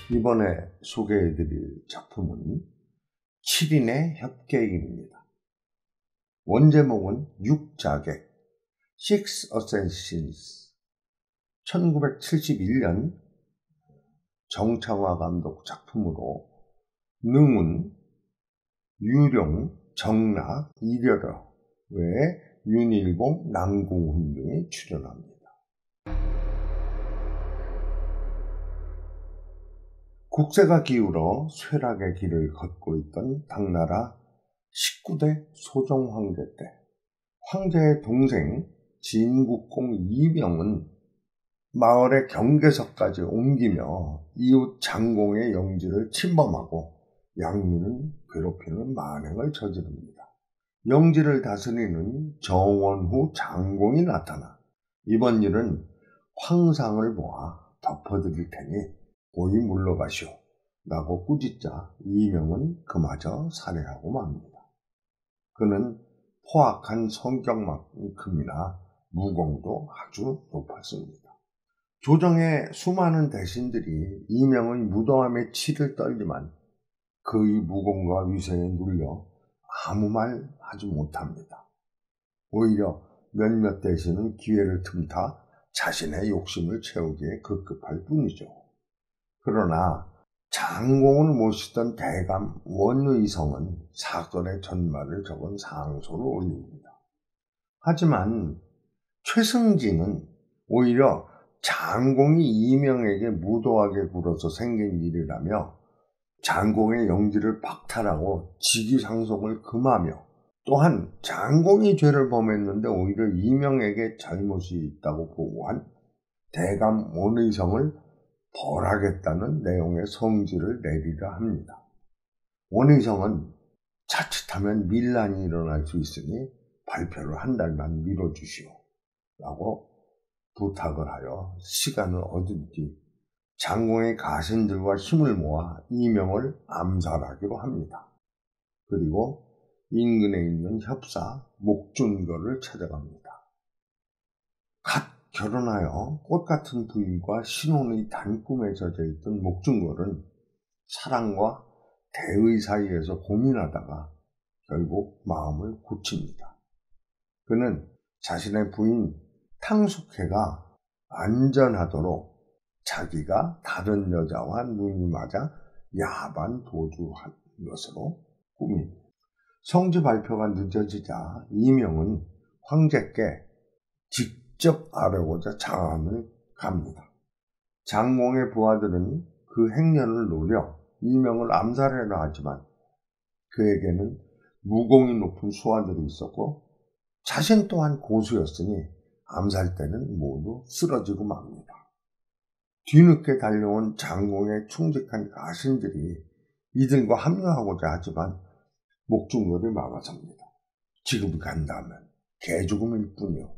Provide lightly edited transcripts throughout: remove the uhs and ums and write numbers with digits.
이번에 소개해드릴 작품은 7인의 협객입니다. 원제목은 6자객, Six Assassins, 1971년 정창화 감독 작품으로 능운, 유령, 정락, 이려러 외에 윤일봉, 남궁훈 등이 출연합니다. 국세가 기울어 쇠락의 길을 걷고 있던 당나라 19대 소종 황제 때 황제의 동생 진국공 이명은 마을의 경계석까지 옮기며 이웃 장공의 영지를 침범하고 양민을 괴롭히는 만행을 저지릅니다. 영지를 다스리는 정원후 장공이 나타나 이번 일은 황상을 모아 덮어드릴 테니 고이 물러가시오 라고 꾸짖자 이명은 그마저 살해하고 맙니다. 그는 포악한 성격만큼이나 무공도 아주 높았습니다. 조정의 수많은 대신들이 이명의 무도함에 치를 떨지만 그의 무공과 위세에 눌려 아무 말 하지 못합니다. 오히려 몇몇 대신은 기회를 틈타 자신의 욕심을 채우기에 급급할 뿐이죠. 그러나 장공을 모시던 대감 원의성은 사건의 전말을 적은 상소를 올립니다. 하지만 최승진은 오히려 장공이 이명에게 무도하게 굴어서 생긴 일이라며 장공의 영지를 박탈하고 직위상속을 금하며 또한 장공이 죄를 범했는데 오히려 이명에게 잘못이 있다고 보고한 대감 원의성을 벌하겠다는 내용의 성질을 내리려 합니다. 원의성은 자칫하면 밀란이 일어날 수 있으니 발표를 한 달만 미뤄주시오 라고 부탁을 하여 시간을 얻은 뒤 장공의 가신들과 힘을 모아 이명을 암살하기로 합니다. 그리고 인근에 있는 협사 목준거를 찾아갑니다. 갓 결혼하여 꽃같은 부인과 신혼의 단꿈에 젖어있던 목준걸은 사랑과 대의 사이에서 고민하다가 결국 마음을 굳힙니다. 그는 자신의 부인 탕숙회가 안전하도록 자기가 다른 여자와 눈이 맞아 야반 도주한 것으로 꾸밉니다. 성지 발표가 늦어지자 이명은 황제께 직접 아뢰고자 장안을 갑니다. 장공의 부하들은 그 행렬을 노려 이명을 암살하려 하지만 그에게는 무공이 높은 수하들이 있었고 자신 또한 고수였으니 암살 때는 모두 쓰러지고 맙니다. 뒤늦게 달려온 장공의 충직한 가신들이 이들과 합류하고자 하지만 목준거를 막아섭니다. 지금 간다면 개죽음일 뿐이요.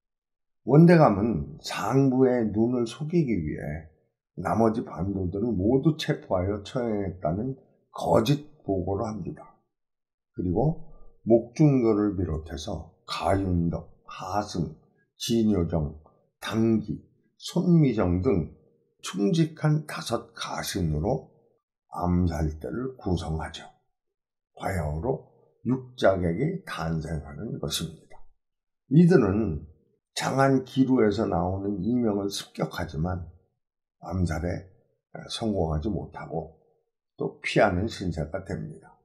원대감은 상부의 눈을 속이기 위해 나머지 반도들을 모두 체포하여 처형했다는 거짓 보고를 합니다. 그리고 목준거를 비롯해서 가윤덕, 하승, 진효정, 당기, 손미정 등 충직한 5 가신으로 암살대를 구성하죠. 바야흐로 6자객이 탄생하는 것입니다. 이들은 장안 기루에서 나오는 이명을 습격하지만 암살에 성공하지 못하고 또 피하는 신세가 됩니다.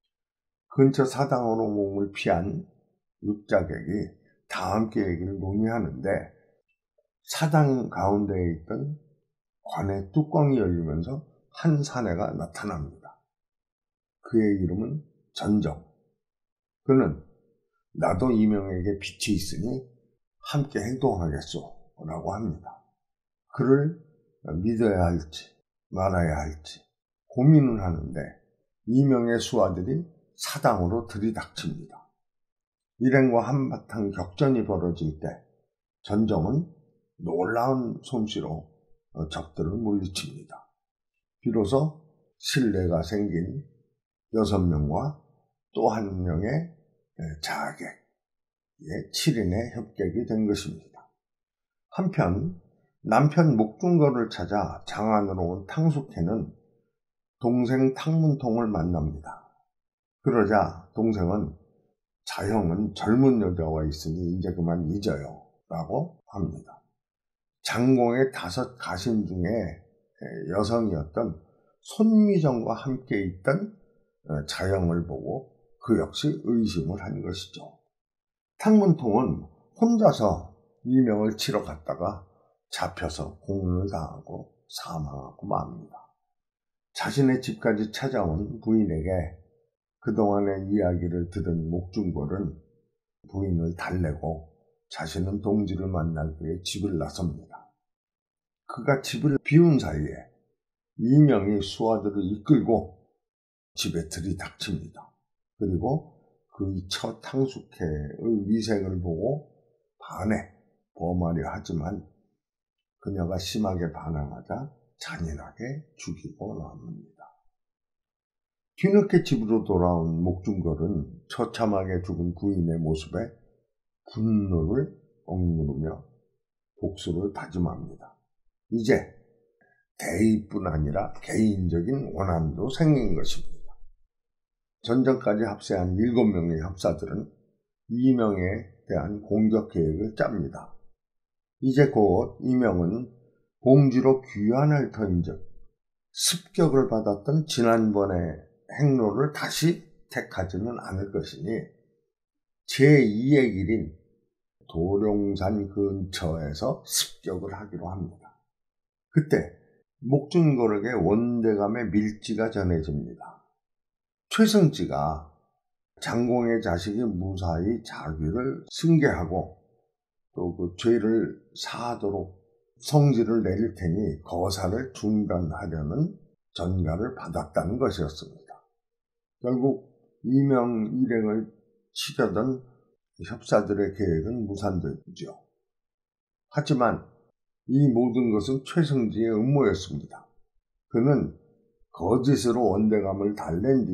근처 사당으로 몸을 피한 6자객이 다음 계획을 논의하는데 사당 가운데에 있던 관의 뚜껑이 열리면서 한 사내가 나타납니다. 그의 이름은 전정. 그는 나도 이명에게 빛이 있으니 함께 행동하겠소 라고 합니다. 그를 믿어야 할지 말아야 할지 고민을 하는데 이명의 수하들이 사당으로 들이닥칩니다. 일행과 한바탕 격전이 벌어질 때 전정은 놀라운 솜씨로 적들을 물리칩니다. 비로소 신뢰가 생긴 6명과 또 1명의 자객, 7인의 협객이 된 것입니다. 한편 남편 목준거를 찾아 장안으로 온 탕숙회는 동생 탕문통을 만납니다. 그러자 동생은 자형은 젊은 여자와 있으니 이제 그만 잊어요 라고 합니다. 장공의 5 가신 중에 여성이었던 손미정과 함께 있던 자형을 보고 그 역시 의심을 한 것이죠. 탕문통은 혼자서 이명을 치러 갔다가 잡혀서 공문을 당하고 사망하고 맙니다. 자신의 집까지 찾아온 부인에게 그동안의 이야기를 들은 목중골은 부인을 달래고 자신은 동지를 만나기 위해 집을 나섭니다. 그가 집을 비운 사이에 이명이 수하들을 이끌고 집에 들이닥칩니다. 그리고 그의 첫 탕숙회의 위생을 보고 반해 범하려 하지만 그녀가 심하게 반항하자 잔인하게 죽이고 맙니다. 뒤늦게 집으로 돌아온 목중걸은 처참하게 죽은 부인의 모습에 분노를 억누르며 복수를 다짐합니다. 이제 대의뿐 아니라 개인적인 원한도 생긴 것입니다. 전쟁까지 합세한 7명의 협사들은 이명에 대한 공격 계획을 짭니다. 이제 곧 이명은 봉지로 귀환을 터인즉 습격을 받았던 지난번의 행로를 다시 택하지는 않을 것이니 제2의 길인 도룡산 근처에서 습격을 하기로 합니다. 그때 목준걸에게 원대감의 밀지가 전해집니다. 최승지가 장공의 자식이 무사히 자귀를 승계하고 또 그 죄를 사하도록 성지를 내릴 테니 거사를 중단하려는 전가를 받았다는 것이었습니다. 결국 이명 일행을 치려던 협사들의 계획은 무산되죠. 하지만 이 모든 것은 최승지의 음모였습니다. 그는 거짓으로 원대감을 달랜 뒤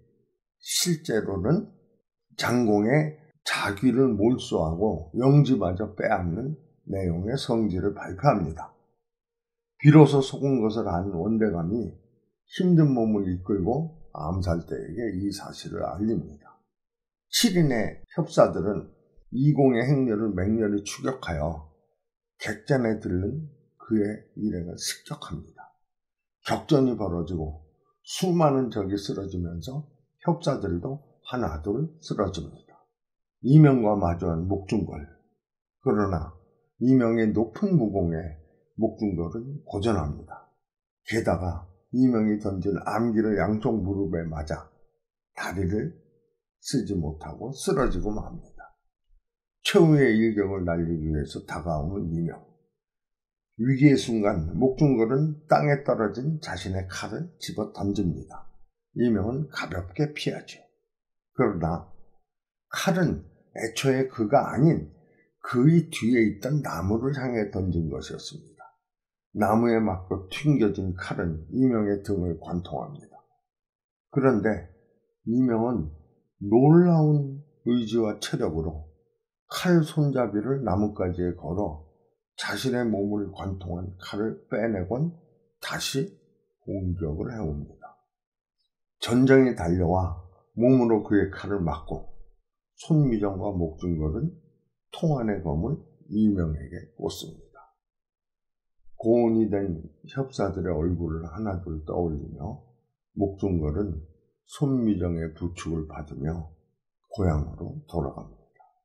실제로는 장공의 자귀를 몰수하고 영지마저 빼앗는 내용의 성지를 발표합니다. 비로소 속은 것을 안 원대감이 힘든 몸을 이끌고 암살대에게 이 사실을 알립니다. 7인의 협사들은 이공의 행렬을 맹렬히 추격하여 객잔에 들른 그의 일행을 습격합니다. 격전이 벌어지고 수많은 적이 쓰러지면서 협사들도 하나둘 쓰러집니다. 이명과 마주한 목중걸. 그러나 이명의 높은 무공에 목중걸은 고전합니다. 게다가 이명이 던진 암기를 양쪽 무릎에 맞아 다리를 쓰지 못하고 쓰러지고 맙니다. 최후의 일격을 날리기 위해서 다가오는 이명. 위기의 순간 목중걸은 땅에 떨어진 자신의 칼을 집어 던집니다. 이명은 가볍게 피하죠. 그러나 칼은 애초에 그가 아닌 그의 뒤에 있던 나무를 향해 던진 것이었습니다. 나무에 맞고 튕겨진 칼은 이명의 등을 관통합니다. 그런데 이명은 놀라운 의지와 체력으로 칼 손잡이를 나뭇가지에 걸어 자신의 몸을 관통한 칼을 빼내곤 다시 공격을 해옵니다. 전쟁이 달려와 몸으로 그의 칼을 막고 손미정과 목중걸은 통안의 검을 이명에게 꽂습니다. 고온이 된 협사들의 얼굴을 하나둘 떠올리며 목중걸은 손미정의 부축을 받으며 고향으로 돌아갑니다.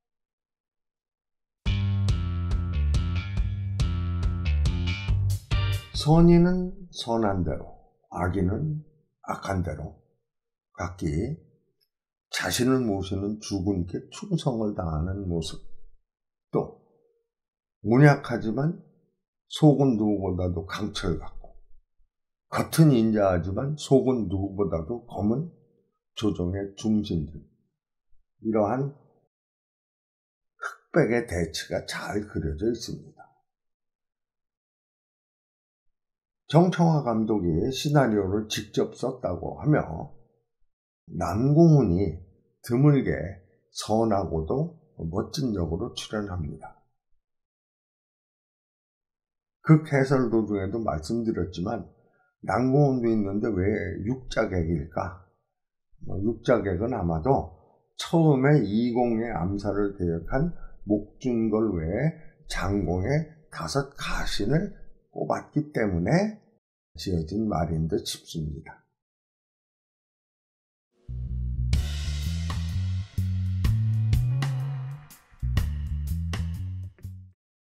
선인은 선한 대로, 악인은 악한 대로 각기 자신을 모시는 주군께 충성을 다하는 모습, 또 문약하지만 속은 누구보다도 강철 같고 겉은 인자하지만 속은 누구보다도 검은 조정의 중신들, 이러한 흑백의 대치가 잘 그려져 있습니다. 정청화 감독이 시나리오를 직접 썼다고 하며 남궁훈이 드물게 선하고도 멋진 역으로 출연합니다. 극 해설 도중에도 말씀드렸지만 난공원도 있는데 왜 육자객일까? 육자객은 아마도 처음에 이공의 암살을 계획한 목준걸 외에 장공의 5 가신을 꼽았기 때문에 지어진 말인 듯 싶습니다.